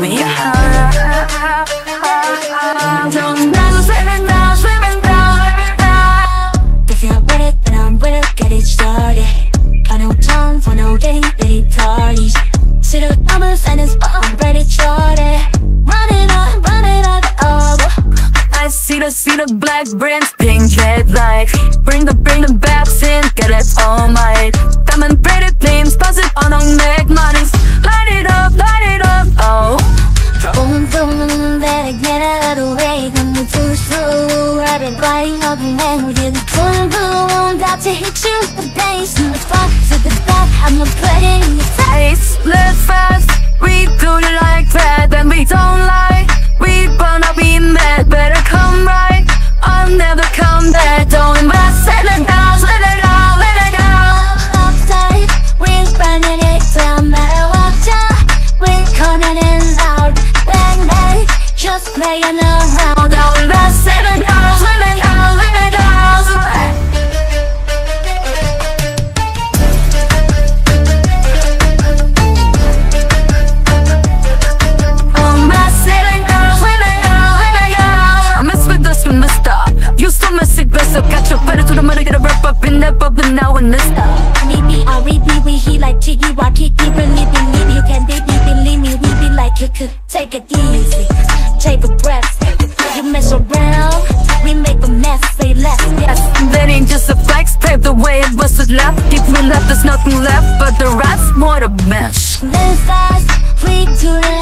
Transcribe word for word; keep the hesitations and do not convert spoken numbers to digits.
me high. Don't know, swimming down, swimming down, swimming down. If you're with it, then I'm with it, get it started. Got no time for no day-day parties. See the numbers and it's already charted. Run it up, run it up, oh. I see the, see the black brands, pink headlight. Bring the, bring the backs in, get it all mine. Diamond braided flames, pass it on, don't make money. Light it up, light it up, oh. Boom, boom, better get out of the way. Coming too slow, I've been gliding up and then we did the boom, boom. About to hit you with the bass. From the spot to the back, I'm gonna put it in your face. Live fast, we do it like that, then we don't lie. We wanna be mad, better come right. I'll never come back, don't mess it down, let it down, let it down. Outside, we're burning it down, matter what time. We're coming in loud, bang bang, just playing around. Don't mess it down, let it down, let it down. So got your better to the mother, get a wrap up in that bubble now and this stuff. Maybe I repeat, we heat like Jiggy, rock, kick, believe, believe you can baby, believe me, we be like you could. Take it easy, take a breath. You mess around, we make a mess, say less. Yes, that ain't just a flex, pave the way it was left. If we left, there's nothing left, but the rest more to mess. Live fast, we do it.